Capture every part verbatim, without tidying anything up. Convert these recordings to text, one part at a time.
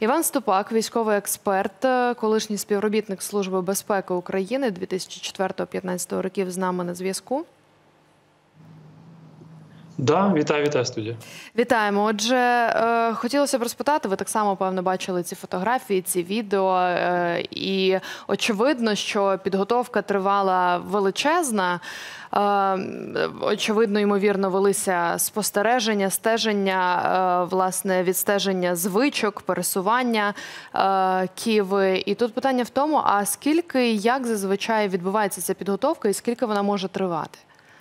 Іван Ступак, військовий експерт, колишній співробітник Служби безпеки України дві тисячі четвертого - дві тисячі п'ятнадцятого років з нами на зв'язку. Да, вітаю, вітаю, студія. Вітаємо. Отже, е, хотілося б розпитати, ви так само, певно, бачили ці фотографії, ці відео, е, і очевидно, що підготовка тривала величезна. Е, очевидно, ймовірно, велися спостереження, стеження, е, власне, відстеження звичок, пересування е, Києва. І тут питання в тому, а скільки, як зазвичай відбувається ця підготовка і скільки вона може тривати?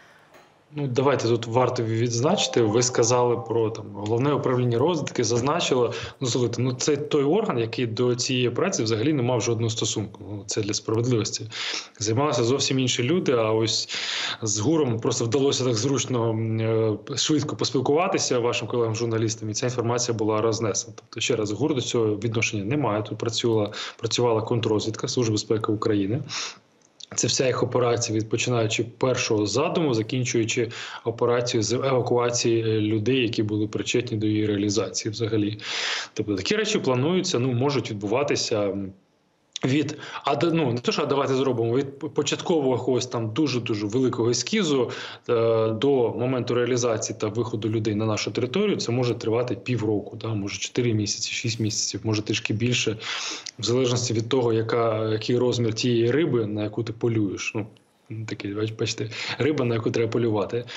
Ну, давайте тут варто відзначити. Ви сказали про там головне управління розвідки, зазначило. Ну, слухайте, ну це той орган, який до цієї операції взагалі не мав жодного стосунку. Ну, це для справедливості. Займалися зовсім інші люди. А ось з ГУРом просто вдалося так зручно швидко поспілкуватися вашим колегам-журналістам, і ця інформація була рознесена. Тобто, ще раз, ГУР до цього відношення немає. Тут працювала працювала контррозвідка Служби безпеки України. Це вся їх операція, від починаючи першого задуму, закінчуючи операцію з евакуації людей, які були причетні до її реалізації взагалі. Тобто такі речі плануються, ну, можуть відбуватися від, а ну, не те, що давайте зробимо, від початкового якогось там дуже-дуже великого ескізу е, до моменту реалізації та виходу людей на нашу територію, це може тривати півроку, да, може чотири місяці, шість місяців, може трішки більше, в залежності від того, яка, який розмір тієї риби, на яку ти полюєш. Ну, Такі, бачите, риба, на яку треба полювати. Е,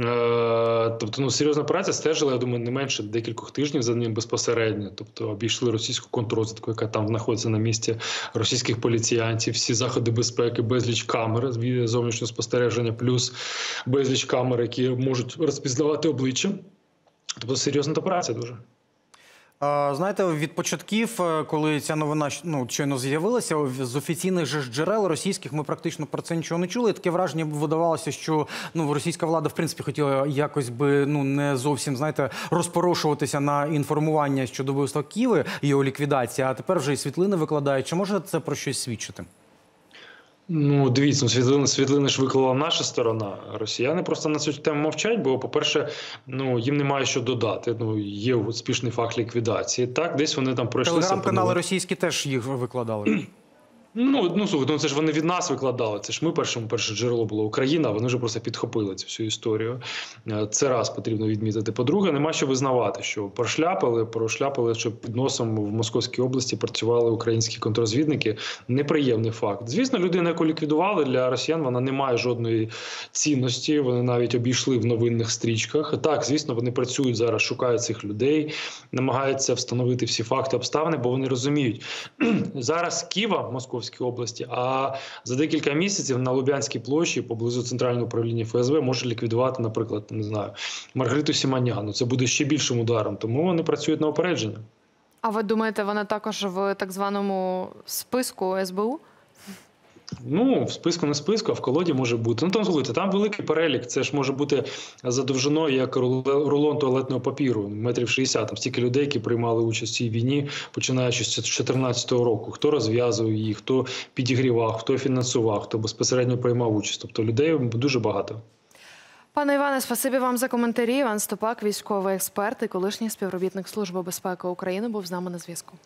тобто, ну, серйозна операція стежила, я думаю, не менше декількох тижнів за ним безпосередньо. Тобто, обійшли російську контррозвідку, яка там знаходиться на місці, російських поліціянтів, всі заходи безпеки, безліч камер з зовнішнього спостереження, плюс безліч камер, які можуть розпізнавати обличчя. Тобто, серйозна операція дуже. Знаєте, від початків, коли ця новина ну, щойно з'явилася, з офіційних же джерел російських ми практично про це нічого не чули. Таке враження видавалося, що ну, російська влада, в принципі, хотіла якось би ну, не зовсім, знаєте, розпорошуватися на інформування щодо вбивства Києва і його ліквідації, а тепер вже і світлини викладають. Чи може це про щось свідчити? Ну, дивіться, світлини, світлини ж виклала наша сторона. Росіяни просто на цю тему мовчать, бо, по-перше, ну, їм немає що додати. Ну, є успішний факт ліквідації. Так, десь вони там пройшлися. Телеграм-канали російські теж їх викладали. Ну, ну, слухайте, ну це ж вони від нас викладали. Це ж ми першим, перше джерело було Україна, а вони вже просто підхопили цю всю історію. Це раз потрібно відмітити. По-друге, нема що визнавати, що прошляпали, прошляпали, що під носом в Московській області працювали українські контррозвідники. Неприємний факт. Звісно, людина, яку ліквідували, для росіян вона не має жодної цінності. Вони навіть обійшли в новинних стрічках. Так, звісно, вони працюють зараз, шукають цих людей, намагаються встановити всі факти, обставини, бо вони розуміють, зараз Києва, Московська області, а за декілька місяців на Лубянській площі поблизу центрального управління еф ес бе може ліквідувати, наприклад, не знаю, Маргариту Сіманян. Це буде ще більшим ударом, тому вони працюють на опередження. А ви думаєте, вона також в так званому списку ес бе у? Ну, в списку не списку, а в колоді може бути. Ну, там, слухайте, там великий перелік. Це ж може бути за довжиною, як рулон туалетного папіру, метрів шістдесят. Там стільки людей, які приймали участь в цій війні, починаючи з дві тисячі чотирнадцятого року. Хто розв'язував її, хто підігрівав, хто фінансував, хто безпосередньо приймав участь. Тобто людей дуже багато. Пане Іване, спасибі вам за коментарі. Іван Ступак, військовий експерт і колишній співробітник Служби безпеки України, був з нами на зв'язку.